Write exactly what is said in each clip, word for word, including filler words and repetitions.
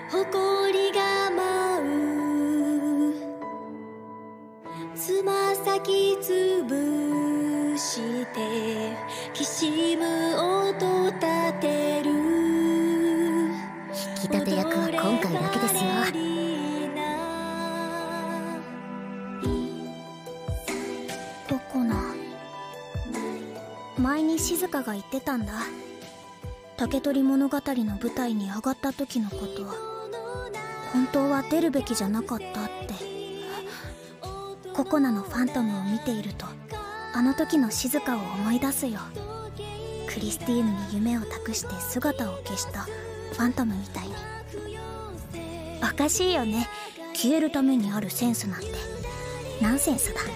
誇りが舞うつま先つぶしてきしむ音立てる引き立て役は今回だけですよ。ココナ、前に静香が言ってたんだ。竹取物語の舞台に上がった時のこと。本当は出るべきじゃなかったって。ココナのファントムを見ているとあの時の静香を思い出すよ。クリスティーヌに夢を託して姿を消したファントムみたいに。おかしいよね、消えるためにあるセンスなんてナンセンスだ。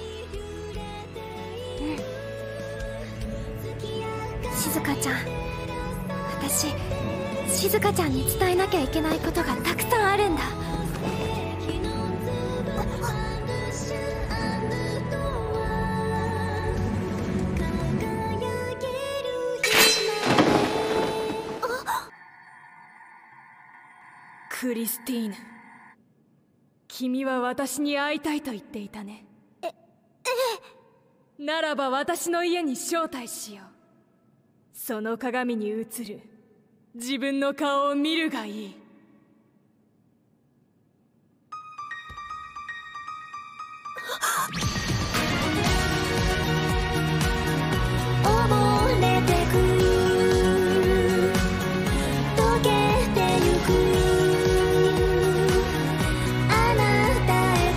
静香ちゃん、私静香ちゃんに伝えなきゃいけないことがたくさんあるんだ。 クリスティーヌ、君は私に会いたいと言っていたね。え、ええ。ならば私の家に招待しよう。その鏡に映る自分の顔を見るがいい。 溺れてく溶けてゆくあなたへ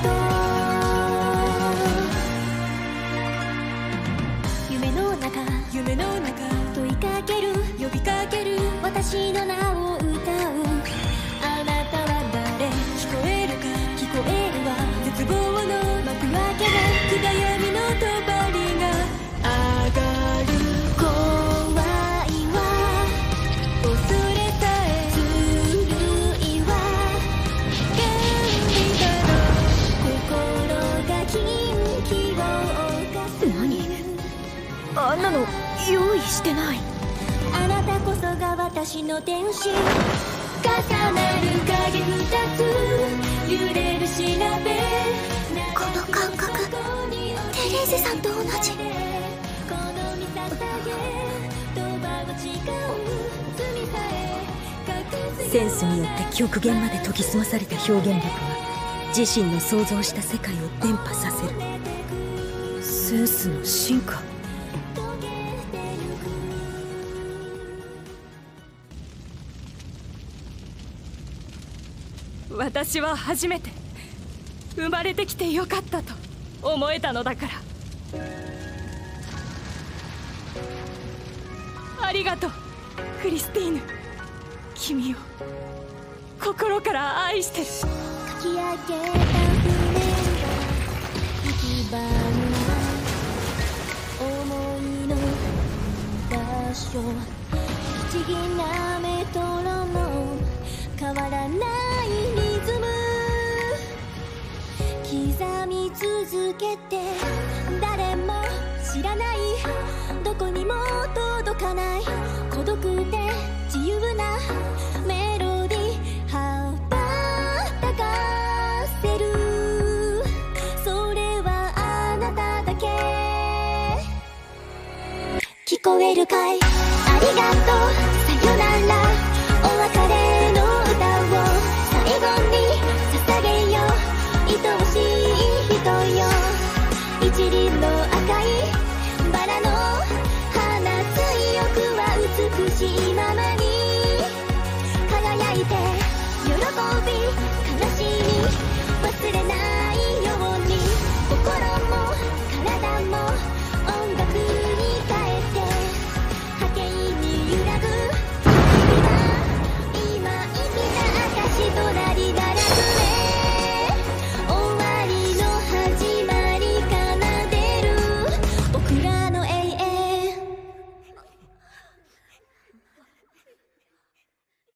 と夢の中夢の中問いかける呼びかける私の名を歌う。あなたは誰？聞こえるか？聞こえるわ。絶望の幕開けが暗闇の帳が上がる。怖いわ恐れさえずるいわ。原理だろ心が禁忌を犯す。 何？あんなの用意してない。 あなたこそが私の天使。重なる影二つ揺れる調べ。 この感覚テレーゼさんと同じ。 センスによって極限まで研ぎ澄まされた表現力は自身の想像した世界を伝播させる。センスの進化。 私は初めて生まれてきてよかったと思えたのだから。ありがとうクリスティーヌ。君を心から愛してる。 かき上げた船が行き場の思いの場所。不思議なメトロノー変わらないリズム刻み続けて誰も知らないどこにも届かない孤独で自由なメロディー羽ばたかせる。それはあなただけ。聞こえるかいありがとう